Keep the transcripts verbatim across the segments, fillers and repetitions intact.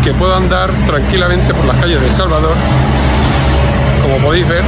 que puedo andar tranquilamente por las calles de El Salvador, como podéis ver,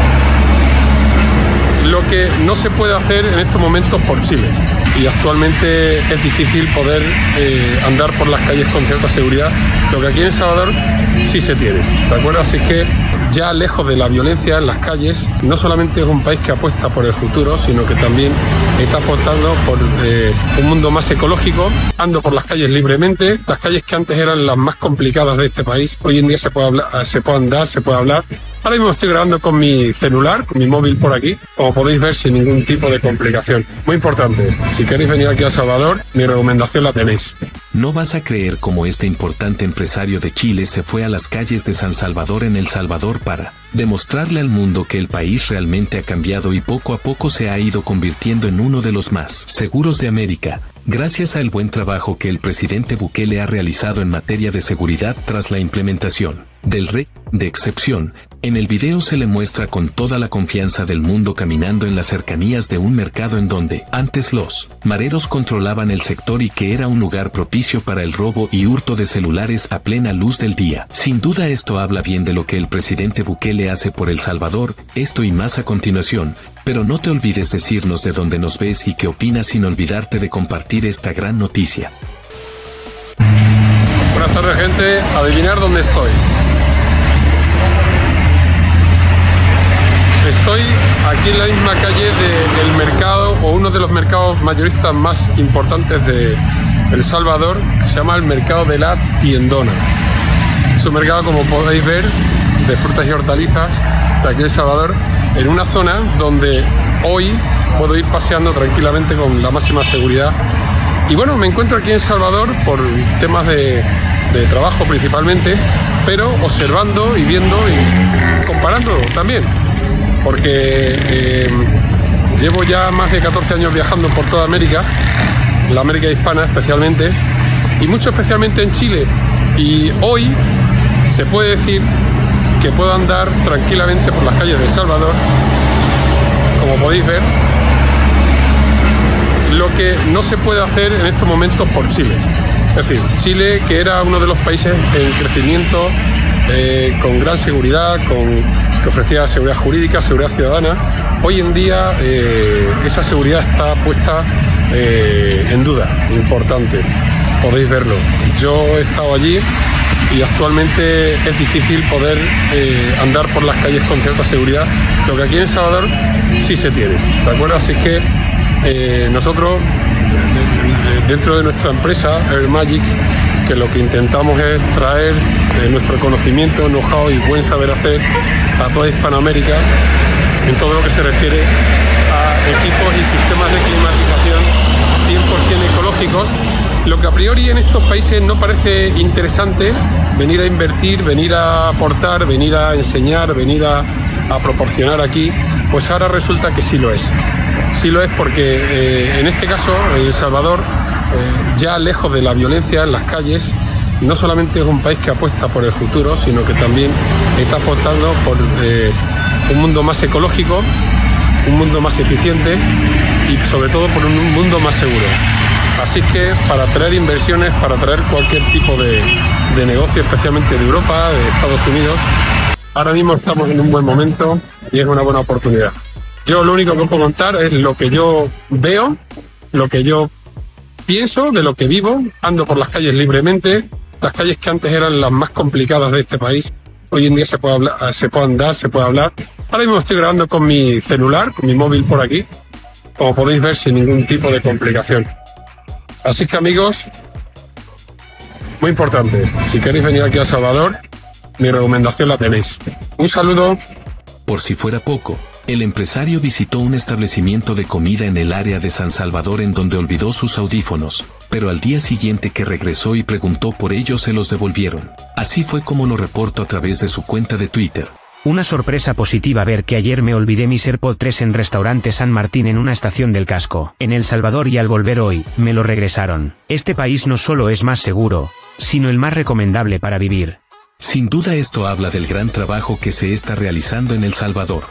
lo que no se puede hacer en estos momentos por Chile. Y actualmente es difícil poder eh, andar por las calles con cierta seguridad, lo que aquí en El Salvador sí se tiene, ¿de acuerdo? Así que ya lejos de la violencia en las calles, no solamente es un país que apuesta por el futuro, sino que también está apostando por eh, un mundo más ecológico. Ando por las calles libremente, las calles que antes eran las más complicadas de este país, hoy en día se puede, hablar, se puede andar, se puede hablar. Ahora mismo estoy grabando con mi celular, con mi móvil por aquí, como podéis ver, sin ningún tipo de complicación. Muy importante, si queréis venir aquí a El Salvador, mi recomendación la tenéis. No vas a creer cómo este importante empresario de Chile se fue a las calles de San Salvador en El Salvador para demostrarle al mundo que el país realmente ha cambiado y poco a poco se ha ido convirtiendo en uno de los más seguros de América, gracias al buen trabajo que el presidente Bukele ha realizado en materia de seguridad tras la implementación del régimen de excepción. En el video se le muestra con toda la confianza del mundo caminando en las cercanías de un mercado en donde antes los mareros controlaban el sector y que era un lugar propicio para el robo y hurto de celulares a plena luz del día. Sin duda esto habla bien de lo que el presidente Bukele hace por El Salvador, esto y más a continuación, pero no te olvides decirnos de dónde nos ves y qué opinas sin olvidarte de compartir esta gran noticia. Buenas tardes, gente. Adivinar dónde estoy. Estoy aquí en la misma calle del mercado, o uno de los mercados mayoristas más importantes de El Salvador, que se llama el Mercado de la Tiendona. Es un mercado, como podéis ver, de frutas y hortalizas de aquí en El Salvador, en una zona donde hoy puedo ir paseando tranquilamente con la máxima seguridad. Y bueno, me encuentro aquí en El Salvador por temas de, de trabajo principalmente, pero observando y viendo y comparando también. Porque eh, llevo ya más de catorce años viajando por toda América, la América hispana especialmente, y mucho especialmente en Chile. Y hoy se puede decir que puedo andar tranquilamente por las calles de El Salvador, como podéis ver, lo que no se puede hacer en estos momentos por Chile. Es decir, Chile, que era uno de los países en crecimiento, eh, con gran seguridad, con que ofrecía seguridad jurídica, seguridad ciudadana, hoy en día eh, esa seguridad está puesta eh, en duda, importante, podéis verlo. Yo he estado allí y actualmente es difícil poder eh, andar por las calles con cierta seguridad, lo que aquí en El Salvador sí se tiene, ¿de acuerdo? Así que eh, nosotros, dentro de nuestra empresa, Air Magic, que lo que intentamos es traer eh, nuestro conocimiento, know-how y buen saber hacer a toda Hispanoamérica en todo lo que se refiere a equipos y sistemas de climatización cien por cien ecológicos, lo que a priori en estos países no parece interesante venir a invertir, venir a aportar, venir a enseñar, venir a, a proporcionar aquí, pues ahora resulta que sí lo es. Sí lo es porque eh, en este caso El Salvador, eh, ya lejos de la violencia en las calles, no solamente es un país que apuesta por el futuro, sino que también está apostando por eh, un mundo más ecológico, un mundo más eficiente y sobre todo por un mundo más seguro. Así que para atraer inversiones, para atraer cualquier tipo de, de negocio, especialmente de Europa, de Estados Unidos, ahora mismo estamos en un buen momento y es una buena oportunidad. Yo lo único que puedo contar es lo que yo veo, lo que yo pienso, de lo que vivo. Ando por las calles libremente, las calles que antes eran las más complicadas de este país, hoy en día se puede hablar, se puede andar, se puede hablar. Ahora mismo estoy grabando con mi celular, con mi móvil por aquí, como podéis ver, sin ningún tipo de complicación. Así que, amigos, muy importante, si queréis venir aquí a El Salvador, mi recomendación la tenéis. Un saludo. Por si fuera poco, el empresario visitó un establecimiento de comida en el área de San Salvador en donde olvidó sus audífonos, pero al día siguiente que regresó y preguntó por ellos se los devolvieron. Así fue como lo reportó a través de su cuenta de Twitter. Una sorpresa positiva ver que ayer me olvidé mis AirPods tres en restaurante San Martín en una estación del casco, en El Salvador, y al volver hoy, me lo regresaron. Este país no solo es más seguro, sino el más recomendable para vivir. Sin duda esto habla del gran trabajo que se está realizando en El Salvador.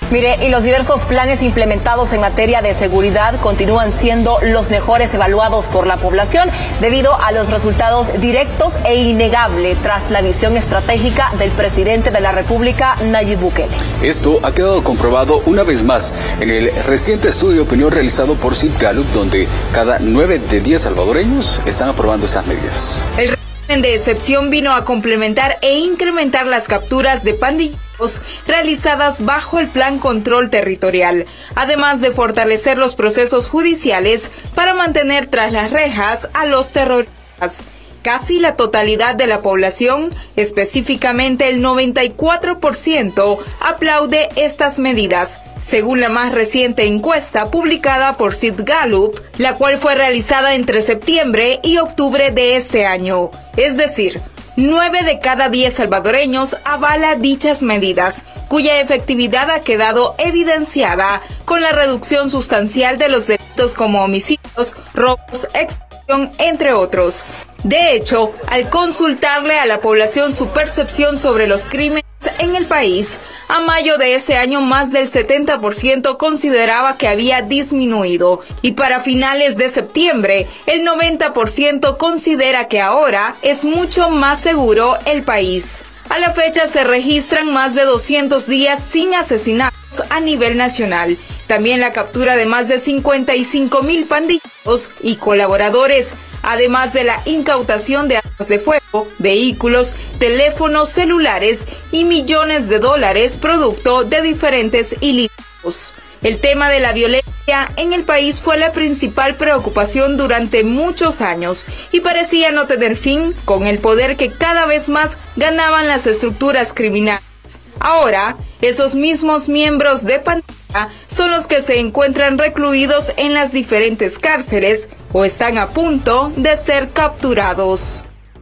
Mire, y los diversos planes implementados en materia de seguridad continúan siendo los mejores evaluados por la población debido a los resultados directos e innegables tras la visión estratégica del presidente de la República, Nayib Bukele. Esto ha quedado comprobado una vez más en el reciente estudio de opinión realizado por Sid Gallup, donde cada nueve de diez salvadoreños están aprobando esas medidas. El régimen de excepción vino a complementar e incrementar las capturas de pandilleros realizadas bajo el Plan Control Territorial, además de fortalecer los procesos judiciales para mantener tras las rejas a los terroristas. Casi la totalidad de la población, específicamente el noventa y cuatro por ciento, aplaude estas medidas, según la más reciente encuesta publicada por Sid Gallup, la cual fue realizada entre septiembre y octubre de este año. Es decir, nueve de cada diez salvadoreños avala dichas medidas, cuya efectividad ha quedado evidenciada con la reducción sustancial de los delitos como homicidios, robos, extorsión, entre otros. De hecho, al consultarle a la población su percepción sobre los crímenes en el país, a mayo de ese año más del setenta por ciento consideraba que había disminuido y para finales de septiembre el noventa por ciento considera que ahora es mucho más seguro el país. A la fecha se registran más de doscientos días sin asesinatos a nivel nacional. También la captura de más de cincuenta y cinco mil pandilleros y colaboradores, además de la incautación de armas de fuego, vehículos, teléfonos celulares y millones de dólares producto de diferentes ilícitos. El tema de la violencia en el país fue la principal preocupación durante muchos años y parecía no tener fin con el poder que cada vez más ganaban las estructuras criminales. Ahora, esos mismos miembros de pandilla son los que se encuentran recluidos en las diferentes cárceles o están a punto de ser capturados.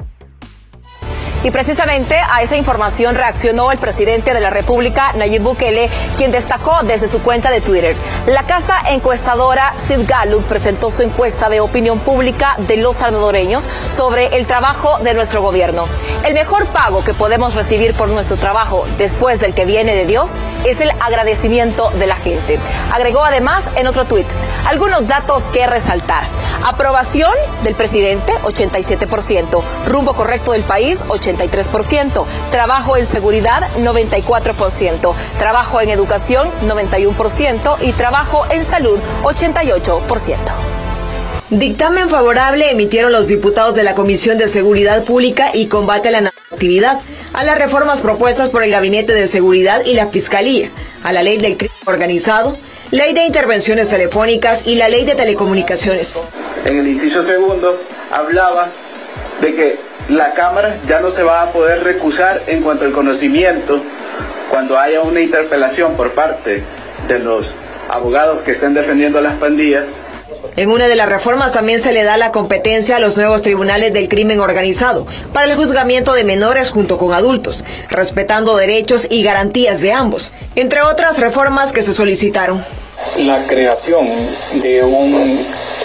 Y precisamente a esa información reaccionó el presidente de la República, Nayib Bukele, quien destacó desde su cuenta de Twitter. La casa encuestadora Sid Gallup presentó su encuesta de opinión pública de los salvadoreños sobre el trabajo de nuestro gobierno. El mejor pago que podemos recibir por nuestro trabajo después del que viene de Dios es el agradecimiento de la gente. Agregó además en otro tuit algunos datos que resaltar. Aprobación del presidente, ochenta y siete por ciento. Rumbo correcto del país, ochenta y tres por ciento. Trabajo en seguridad, noventa y cuatro por ciento. Trabajo en educación, noventa y uno por ciento. Y trabajo en salud, ochenta y ocho por ciento. Dictamen favorable emitieron los diputados de la Comisión de Seguridad Pública y Combate a la Narcoactividad a las reformas propuestas por el Gabinete de Seguridad y la Fiscalía, a la Ley del Crimen Organizado, Ley de Intervenciones Telefónicas y la Ley de Telecomunicaciones. En el inciso segundo hablaba de que la Cámara ya no se va a poder recusar en cuanto al conocimiento cuando haya una interpelación por parte de los abogados que estén defendiendo a las pandillas. En una de las reformas también se le da la competencia a los nuevos tribunales del crimen organizado para el juzgamiento de menores junto con adultos, respetando derechos y garantías de ambos, entre otras reformas que se solicitaron. La creación de un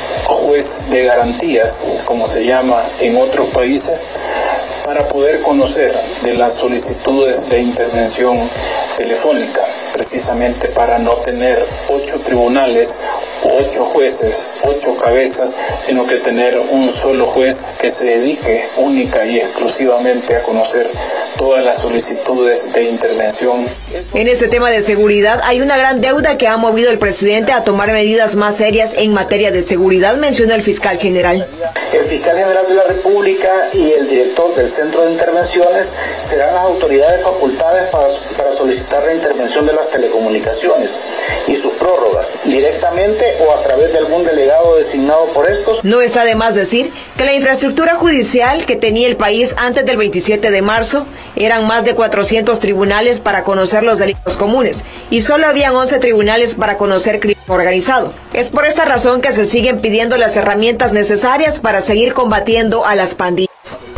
juez de garantías, como se llama en otros países, para poder conocer de las solicitudes de intervención telefónica, precisamente para no tener ocho tribunales, ocho jueces, ocho cabezas, sino que tener un solo juez que se dedique única y exclusivamente a conocer todas las solicitudes de intervención. En este tema de seguridad hay una gran deuda que ha movido al presidente a tomar medidas más serias en materia de seguridad, mencionó el fiscal general. El fiscal general de la República y el director del Centro de Intervenciones serán las autoridades facultadas para, para solicitar la intervención de las telecomunicaciones y sus prórrogas, directamente o a través de algún delegado designado por estos. No está de más decir que la infraestructura judicial que tenía el país antes del veintisiete de marzo eran más de cuatrocientos tribunales para conocer los delitos comunes y solo habían once tribunales para conocer crimen organizado. Es por esta razón que se siguen pidiendo las herramientas necesarias para seguir combatiendo a las pandillas.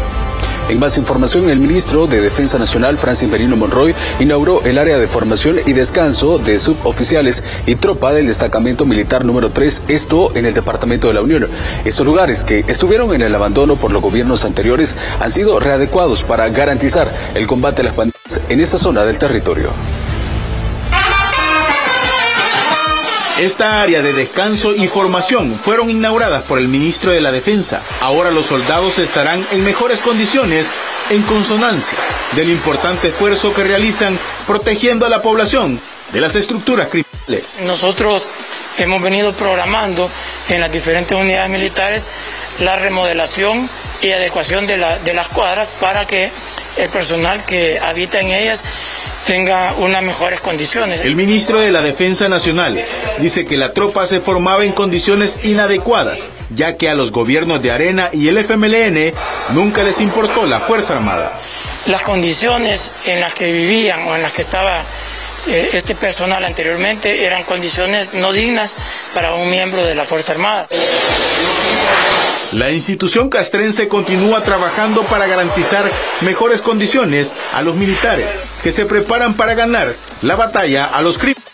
En más información, el ministro de Defensa Nacional, Francis Merino Monroy, inauguró el área de formación y descanso de suboficiales y tropa del destacamento militar número tres, esto en el departamento de la Unión. Estos lugares que estuvieron en el abandono por los gobiernos anteriores han sido readecuados para garantizar el combate a las pandillas en esta zona del territorio. Esta área de descanso y formación fueron inauguradas por el ministro de la Defensa. Ahora los soldados estarán en mejores condiciones en consonancia del importante esfuerzo que realizan protegiendo a la población de las estructuras criminales. Nosotros hemos venido programando en las diferentes unidades militares la remodelación y adecuación de, la, de las cuadras para que el personal que habita en ellas tenga unas mejores condiciones. El ministro de la Defensa Nacional dice que la tropa se formaba en condiciones inadecuadas, ya que a los gobiernos de Arena y el F M L N nunca les importó la Fuerza Armada. Las condiciones en las que vivían o en las que estaba eh, este personal anteriormente eran condiciones no dignas para un miembro de la Fuerza Armada. La institución castrense continúa trabajando para garantizar mejores condiciones a los militares que se preparan para ganar la batalla a los crímenes.